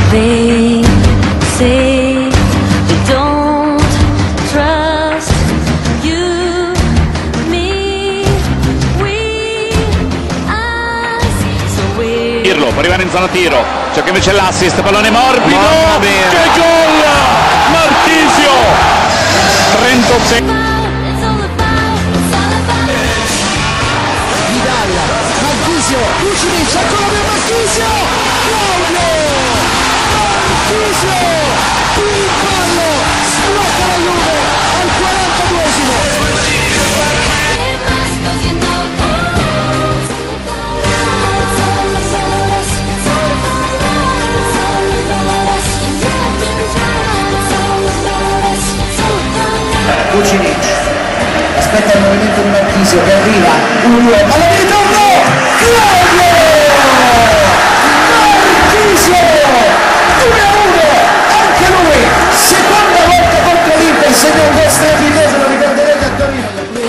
They say they don't trust you, me, we, us, so we. Pirlo, può arrivare in zona tiro, c'è che invece l'assist, pallone morbido, che gol! Marchisio! 38 Vidal, Marchisio, Vucinic, ancora per Marchisio! Marchisio, il fallo, sblocca la Juve al 42esimo. Vucinic, aspetta il movimento di Marchisio che arriva, palla di ritorno, Claudio! Marchisio! 2-1, anche lui, seconda volta contro l'Inter, segna un gol strepitoso, lo ricorderete a Torino.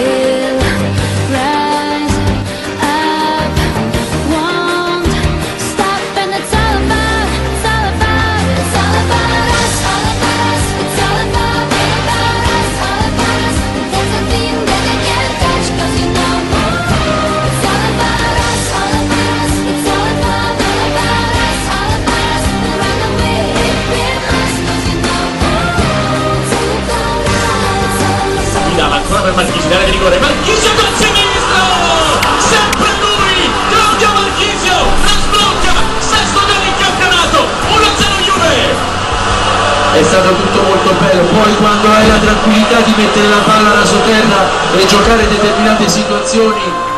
Ancora per Marchisio, l'area di rigore, Marchisio col sinistro! Sempre lui! Claudio Marchisio! La sblocca! Sesto gol in campionato! 1-0 Juve! È stato tutto molto bello, poi quando hai la tranquillità di mettere la palla alla sotterra e giocare determinate situazioni